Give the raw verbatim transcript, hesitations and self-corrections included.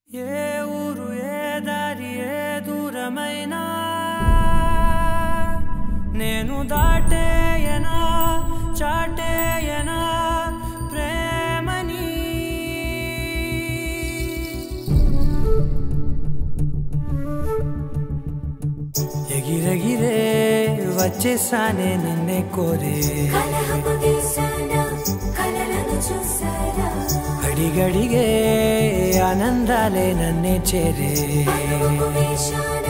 ఏ ఊరు ఏ దారి ఏ దూరమైనా నేను దాటేయనా చాటేయనా ప్రేమని ఎగిరెగిరే వచ్చేసానే నిన్నే కోరే అడిగడిగే ఆనందాలే నన్నే చేరే